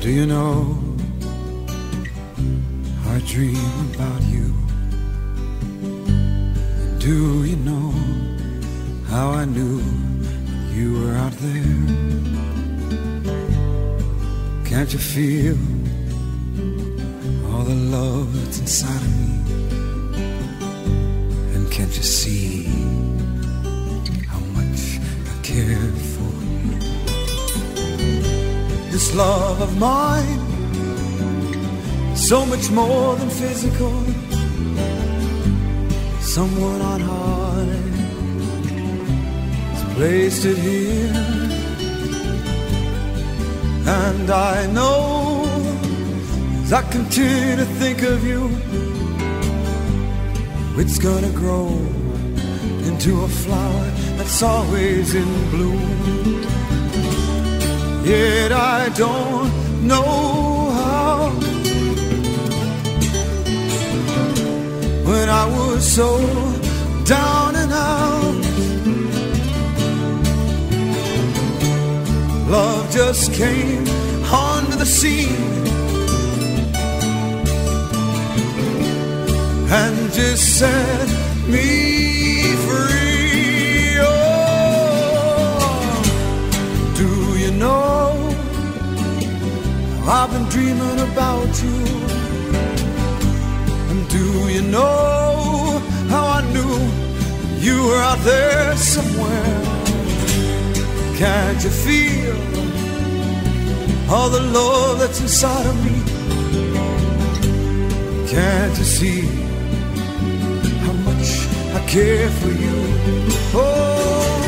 Do you know I dream about you? And do you know how I knew you were out there? Can't you feel all the love that's inside of me? And can't you see how much I care for you? This love of mine, so much more than physical. Someone on high has placed it here, and I know as I continue to think of you, it's gonna grow into a flower that's always in bloom. Yet I don't know how. When I was so down and out, love just came onto the scene and just set me free. Oh, do you know I've been dreaming about you? And do you know how I knew you were out there somewhere? Can't you feel all the love that's inside of me? Can't you see how much I care for you? Oh,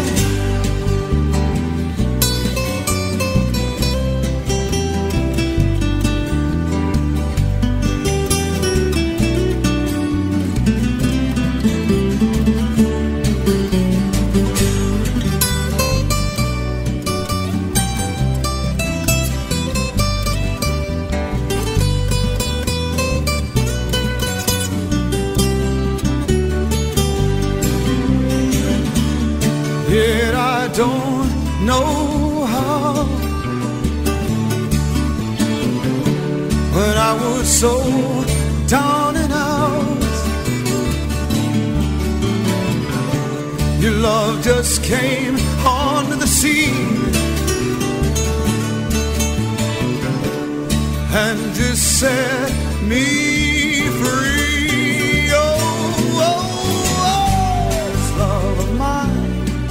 yet I don't know how. When I was so down and out, your love just came onto the scene and just set me free. Oh, oh, oh, this love of mine,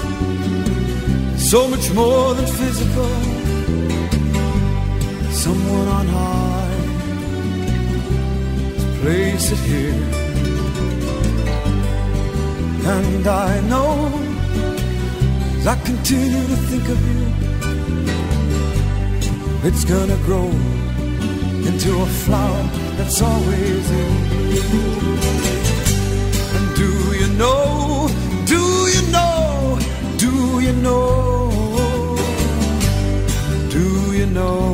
so much more than physical. Someone on high has placed it here, and I know as I continue to think of you, it's gonna grow into a flower that's always in bloom. And do you know, do you know, do you know, do you know,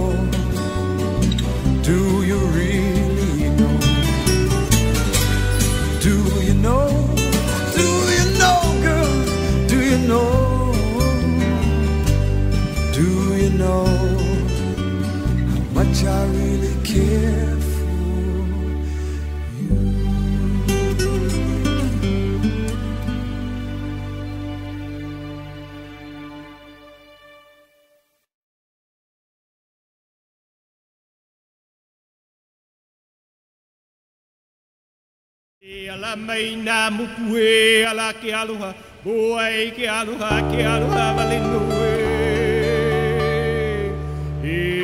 do you really know? Do you know, do you know, girl, do you know, do you know how much I really care for you? Ala mai na mupue ala ke aloha boai ke aloha valinu e